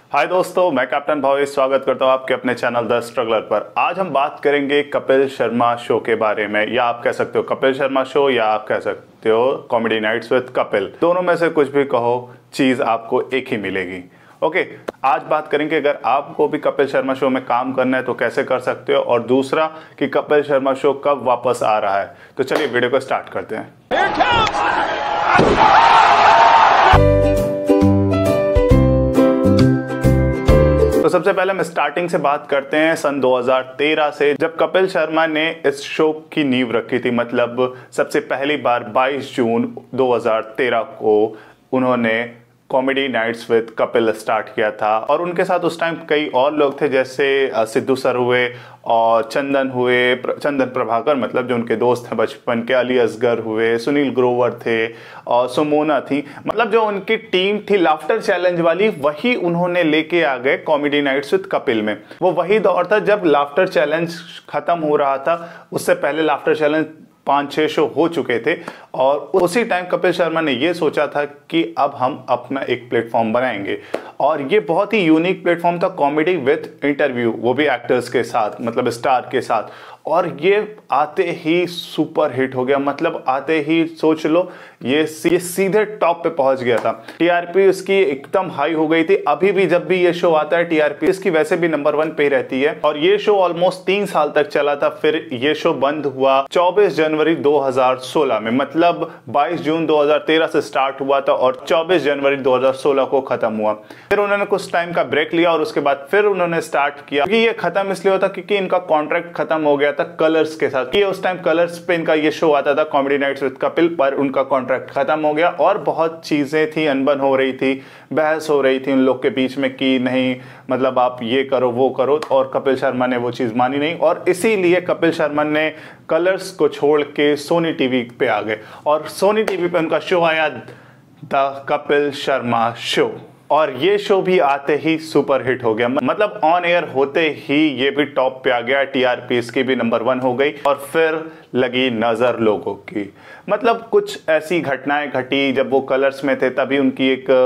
हाय दोस्तों, मैं कैप्टन भावेश स्वागत करता हूं आपके अपने चैनल द स्ट्रगलर पर। आज हम बात करेंगे कपिल शर्मा शो के बारे में, या आप कह सकते हो कपिल शर्मा शो, या आप कह सकते हो कॉमेडी नाइट्स विद कपिल। दोनों में से कुछ भी कहो, चीज आपको एक ही मिलेगी। ओके, आज बात करेंगे अगर आपको भी कपिल शर्मा शो में काम करना है तो कैसे कर सकते हो, और दूसरा कि कपिल शर्मा शो कब वापस आ रहा है। तो चलिए वीडियो को स्टार्ट करते हैं। तो सबसे पहले हम स्टार्टिंग से बात करते हैं सन 2013 से, जब कपिल शर्मा ने इस शो की नींव रखी थी। मतलब सबसे पहली बार 22 जून 2013 को उन्होंने comedy nights with Kapil start किया था, और उनके साथ उस टाइम कई और लोग थे, जैसे सिद्धू सर हुए और चंदन प्रभाकर, मतलब जो उनके दोस्त हैं बचपन के, अली असगर हुए, सुनील ग्रोवर थे और सुमोना थी। मतलब जो उनकी टीम थी लाफ्टर चैलेंज वाली, वही उन्होंने लेके आ गए कॉमेडी नाइट्स विद कपिल में। वो वही दौर था जब लाफ्टर चैलेंज खत्म हो रहा था, उससे पहले लाफ्टर चैलेंज 5-6 शो हो चुके थे, और उसी टाइम कपिल शर्मा ने ये सोचा था कि अब हम अपना एक प्लेटफॉर्म बनाएंगे, और ये बहुत ही यूनिक प्लेटफॉर्म था, कॉमेडी विद इंटरव्यू, वो भी एक्टर्स के साथ, मतलब स्टार के साथ। और ये आते ही सुपर हिट हो गया। मतलब आते ही सोच लो, ये सीधे टॉप पे पहुंच गया था। टीआरपी उसकी एकदम हाई हो गई थी। अभी भी जब भी ये शो आता है, टीआरपी इसकी वैसे भी नंबर 1 पे रहती है, और ये शो ऑलमोस्ट 3 साल तक चला था। फिर ये शो बंद हुआ 24 जनवरी 2016 में। मतलब 22 जून 2013 से स्टार्ट हुआ था और 24 जनवरी 2016 को खत्म हुआ। फिर उन्होंने कुछ टाइम का ब्रेक लिया और उसके बाद फिर उन्होंने स्टार्ट किया। क्योंकि ये खत्म इसलिए होता क्योंकि इनका कॉन्ट्रैक्ट खत्म हो गया था कलर्स के साथ। ये उस टाइम कलर्स पे इनका ये शो आता था कॉमेडी नाइट्स विद कपिल, पर उनका कॉन्ट्रैक्ट खत्म हो गया, और बहुत चीजें थी, अनबन हो रही थी, बहस हो रही थी उन लोग के बीच में कि नहीं, मतलब आप ये करो वो करो, और कपिल शर्मा ने वो चीज मानी नहीं, और इसीलिए कपिल शर्मा ने कलर्स को छोड़ के सोनी टीवी पे आ गए, और सोनी टीवी पे उनका शो आया द कपिल शर्मा शो, और ये शो भी आते ही सुपर हिट हो गया। मतलब ऑन एयर होते ही ये भी टॉप पे आ गया, टीआरपी इसकी भी नंबर 1 हो गई, और फिर लगी नजर लोगों की। मतलब कुछ ऐसी घटनाएं घटी जब वो कलर्स में थे, तभी उनकी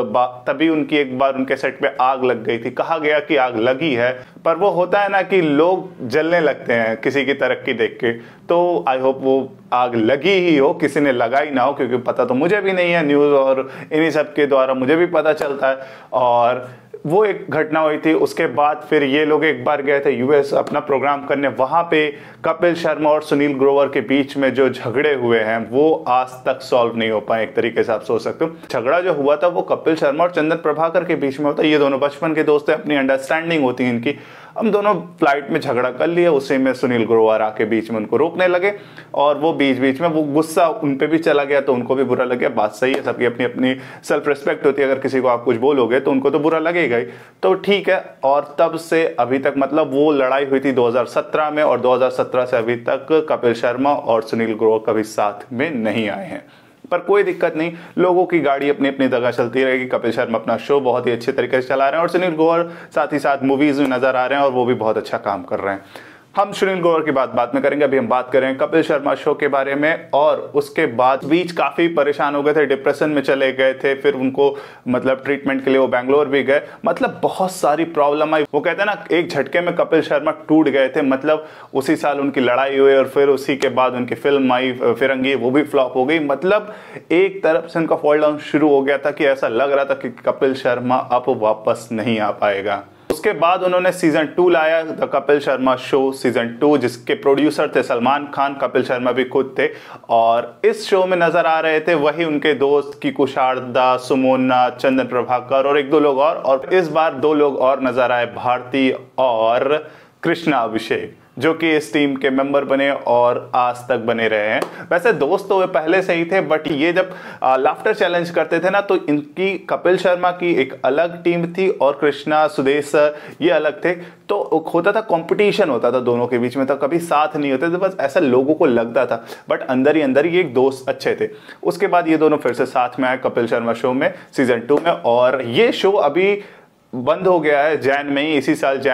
एक बार उनके सेट पे आग लग गई थी। कहा गया कि आग लगी है, पर वो होता है ना कि लोग जलने लगते हैं किसी की तरक्की देख के। तो आई होप वो आग लगी ही हो, किसी ने लगाई ना हो, क्योंकि पता तो मुझे भी नहीं है, न्यूज और इन्हीं सब के द्वारा मुझे भी पता चलता है। और वो एक घटना हुई थी। उसके बाद फिर ये लोग एक बार गए थे यूएस अपना प्रोग्राम करने। वहां पे कपिल शर्मा और सुनील ग्रोवर के बीच में जो झगड़े हुए हैं वो आज तक सॉल्व नहीं हो पाए। एक तरीके से आप सोच सकते हो, झगड़ा जो हुआ था वो कपिल शर्मा और चंदन प्रभाकर के बीच में होता है। ये दोनों बचपन के दोस्त हैं, अपनी अंडरस्टैंडिंग होती है इनकी। हम दोनों फ्लाइट में झगड़ा कर लिए, उसी में सुनील ग्रोवर आके बीच में उनको रोकने लगे, और वो बीच में वो गुस्सा उन पे भी चला गया, तो उनको भी बुरा लग गया। बात सही है, सबकी अपनी अपनी सेल्फ रिस्पेक्ट होती है। अगर किसी को आप कुछ बोलोगे तो उनको तो बुरा लगेगा ही, तो ठीक है। और तब से अभी तक, मतलब वो लड़ाई हुई थी 2017 में, और 2017 से अभी तक कपिल शर्मा और सुनील ग्रोवर कभी साथ में नहीं आए हैं। पर कोई दिक्कत नहीं, लोगों की गाड़ी अपनी अपनी जगह चलती रहेगी। कपिल शर्मा अपना शो बहुत ही अच्छे तरीके से चला रहे हैं, और सुनील ग्रोवर साथ ही साथ मूवीज में नजर आ रहे हैं, और वो भी बहुत अच्छा काम कर रहे हैं। हम सुनील ग्रोवर की बात में करेंगे। अभी हम बात करें कपिल शर्मा शो के बारे में। और उसके बाद बीच काफी परेशान हो गए थे, डिप्रेशन में चले गए थे। फिर उनको मतलब ट्रीटमेंट के लिए वो बैंगलोर भी गए। मतलब बहुत सारी प्रॉब्लम आई। वो कहते हैं ना, एक झटके में कपिल शर्मा टूट गए थे। मतलब उसी साल उनकी लड़ाई हुई, और फिर उसी के बाद उनकी फिल्म आई फिरंगी, वो भी फ्लॉप हो गई। मतलब एक तरफ से उनका फॉल डाउन शुरू हो गया था कि ऐसा लग रहा था कि कपिल शर्मा अब वापस नहीं आ पाएगा। उसके बाद उन्होंने सीजन 2 लाया, the Kapil Sharma show season 2, जिसके प्रोड्यूसर थे सलमान खान, कपिल शर्मा भी खुद थे। और इस शो में नजर आ रहे थे वही उनके दोस्त की कुशारदा, सुमोना, चंदन प्रभाकर और 1-2 लोग और इस बार 2 लोग और नजर आए, भारती और कृष्णा अभिषेक, जो कि इस टीम के मेंबर बने और आज तक बने रहे हैं। वैसे दोस्त तो वे पहले से ही थे, बट ये जब लाफ्टर चैलेंज करते थे ना, तो इनकी कपिल शर्मा की एक अलग टीम थी, और कृष्णा, सुदेश सर ये अलग थे। तो होता था, कंपटीशन होता था दोनों के बीच में, तो कभी साथ नहीं होते थे, बस ऐसा लोगों को लगता था, बट अंदर ही ये एक दोस्त अच्छे थे। उसके बाद ये दोनों फिर से साथ में आए कपिल शर्मा शो में सीजन 2 में, और ये शो अभी बंद हो गया है जैन में ही, इसी साल जैन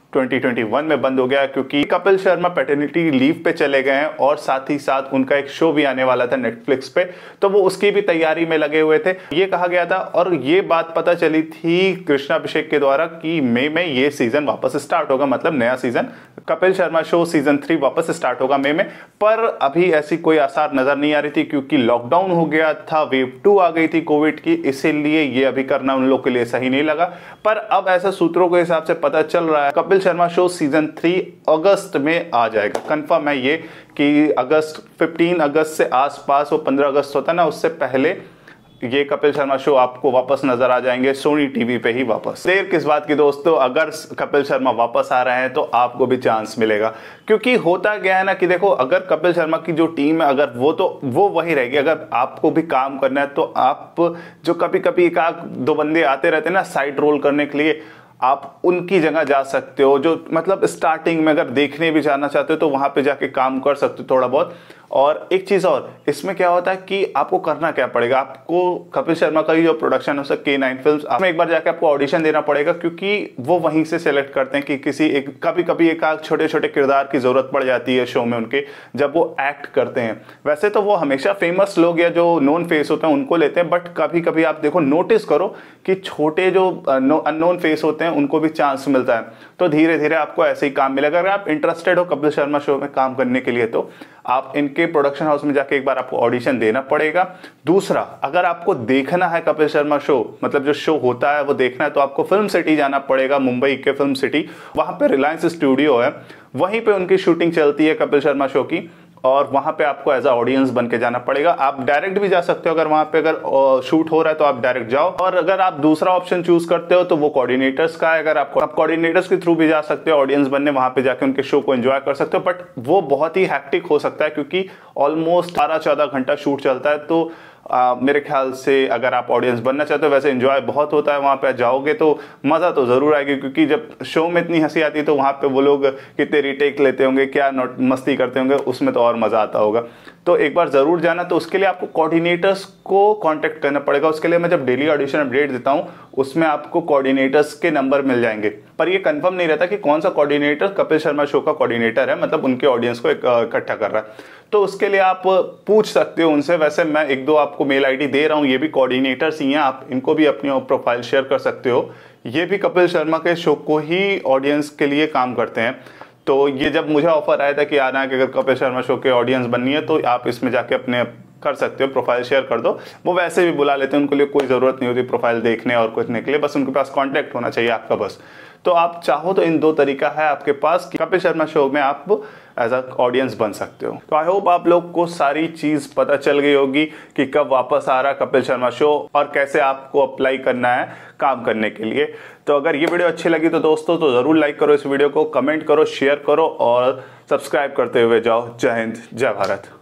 2021 में बंद हो गया क्योंकि कपिल शर्मा पैटर्निटी लीव पे चले गए हैं और साथ ही साथ उनका एक शो भी आने वाला था नेटफ्लिक्स पे, तो वो उसकी भी तैयारी में लगे हुए थे। ये कहा गया था और ये बात पता चली थी कृष्णाभिषेक के द्वारा कि मई में ये सीजन वापस स्टार्ट होगा, मतलब नया season Kapil Sharma show season 3 वापस स्टार्ट होगा मई में। पर अभी ऐसी कोई आसार नजर नहीं आ रही थी क्योंकि लॉकडाउन हो गया था, वेव 2 आ गई थी कोविड की, इसीलिए ये अभी करना उन लोग के लिए सही नहीं लगा। पर अब ऐसा सूत्रों के हिसाब से पता चल रहा है कपिल शर्मा शो सीजन 3 अगस्त में आ जाएगा। कंफर्म है ये कि अगस्त 15 अगस्त से आसपास, वो 15 अगस्त होता है ना, उससे पहले ये कपिल शर्मा शो आपको वापस नजर आ जाएंगे सोनी टीवी पे ही वापस। देर किस बात की दोस्तों, अगर कपिल शर्मा वापस आ रहे हैं तो आपको भी चांस मिलेगा, क्योंकि होता क्या है ना कि देखो, अगर कपिल शर्मा की जो टीम है अगर वो वही रहेगी, अगर आपको भी काम करना है तो आप जो कभी कभी एक आध दो बंदे आते रहते हैं ना साइड रोल करने के लिए, आप उनकी जगह जा सकते हो। जो मतलब स्टार्टिंग में अगर देखने भी जाना चाहते हो तो वहां पे जाके काम कर सकते हो थोड़ा बहुत। और एक चीज और, इसमें क्या होता है कि आपको करना क्या पड़ेगा, आपको कपिल शर्मा का ही जो प्रोडक्शन है उसका K9 फिल्म्स, आपमें एक बार जाके आपको ऑडिशन देना पड़ेगा, क्योंकि वो वहीं से सेलेक्ट करते हैं कि किसी एक, कभी कभी एक छोटे छोटे किरदार की जरूरत पड़ जाती है शो में उनके, जब वो एक्ट करते हैं। वैसे तो वो हमेशा फेमस लोग या जो नोन फेस होते हैं उनको लेते हैं, बट कभी कभी आप देखो, नोटिस करो कि छोटे जो अननोन फेस होते हैं उनको भी चांस मिलता है। तो धीरे धीरे आपको ऐसे ही काम मिलेगा। अगर आप इंटरेस्टेड हो कपिल शर्मा शो में काम करने के लिए तो आप इनके प्रोडक्शन हाउस में जाके एक बार आपको ऑडिशन देना पड़ेगा। दूसरा, अगर आपको देखना है कपिल शर्मा शो, मतलब जो शो होता है वो देखना है, तो आपको फिल्म सिटी जाना पड़ेगा, मुंबई के फिल्म सिटी। वहां पे रिलायंस स्टूडियो है, वहीं पे उनकी शूटिंग चलती है कपिल शर्मा शो की, और वहां पे आपको एज अ ऑडियंस बन के जाना पड़ेगा। आप डायरेक्ट भी जा सकते हो, अगर वहां पे अगर शूट हो रहा है तो आप डायरेक्ट जाओ। और अगर आप दूसरा ऑप्शन चूज करते हो तो वो कोऑर्डिनेटर्स का है, अगर आप कोऑर्डिनेटर्स के थ्रू भी जा सकते हो ऑडियंस बनने, वहां पे जाके उनके शो को एंजॉय कर सकते हो। बट वो बहुत ही हैक्टिक हो सकता है क्योंकि ऑलमोस्ट 12-14 घंटा शूट चलता है। तो मेरे ख्याल से अगर आप ऑडियंस बनना चाहते हो, वैसे एंजॉय बहुत होता है वहां पे जाओगे तो मजा तो जरूर आएगी, क्योंकि जब शो में इतनी हंसी आती है तो वहां पे वो लोग कितने रीटेक लेते होंगे, क्या मस्ती करते होंगे, उसमें तो और मजा आता होगा। तो एक बार जरूर जाना। तो उसके लिए आपको कोऑर्डिनेटर्स को कांटेक्ट करना पड़ेगा। उसके लिए मैं जब डेली ऑडिशन अपडेट देता हूं उसमें आपको कोऑर्डिनेटर्स के नंबर मिल जाएंगे, पर ये कंफर्म नहीं रहता कि कौन सा कोऑर्डिनेटर कपिल शर्मा शो का कोऑर्डिनेटर है, मतलब उनके ऑडियंस को इकट्ठा कर रहा है। तो उसके लिए आप पूछ सकते हो उनसे। वैसे मैं एक दो आपको मेल आईडी दे रहा हूं, ये भी कोऑर्डिनेटर्स ही हैं, आप इनको भी अपनी प्रोफाइल शेयर कर सकते हो। ये भी कपिल शर्मा के शो को ही ऑडियंस के लिए काम करते हैं। तो ये जब मुझे ऑफर आया था कि आना है कि अगर कपिल शर्मा शो के ऑडियंस बननी है तो आप इसमें जाके अपने कर सकते हो, प्रोफाइल शेयर कर दो। वो वैसे भी बुला लेते हैं, उनके लिए कोई जरूरत नहीं होती प्रोफाइल देखने और कुछ के लिए, बस उनके पास कांटेक्ट होना चाहिए आपका बस। तो आप चाहो तो इन दो तरीका है आपके पास कि कपिल शर्मा शो में आप एज अ ऑडियंस बन सकते हो। तो आई होप आप लोग को सारी चीज पता चल गई होगी कि कब वापस आ रहा कपिल शर्मा शो और कैसे आपको अप्लाई करना है काम करने के लिए। तो अगर ये वीडियो अच्छी लगी तो दोस्तों तो जरूर लाइक करो इस वीडियो को, कमेंट करो, शेयर करो और सब्सक्राइब करते हुए जाओ। जय हिंद, जय भारत।